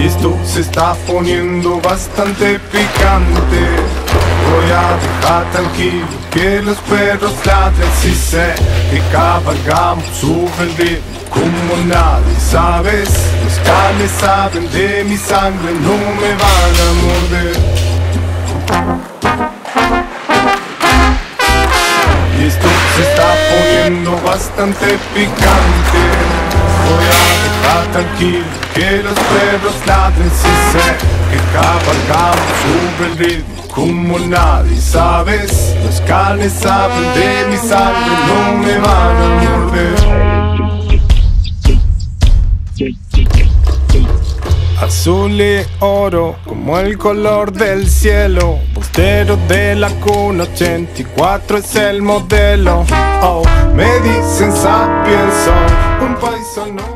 Y esto se está poniendo bastante picante. Voy a dejar tranquilo que los perros ladren. Si sé que cabalgamos sobre el ritmo como nadie, ¿sabes? Los canes saben de mi sangre, no me van a morder. Y esto se está poniendo bastante picante. Voy a dejar tranquilo que los perros ladren. Si sé que cabalgamos sobre el ritmo como nadie, ¿sabes? Los canes saben de mi sangre, no me van a morder. Azul y oro como el color del cielo. Postero de la cuna, 84 es el modelo. Oh, me dicen sapienza, un paisano.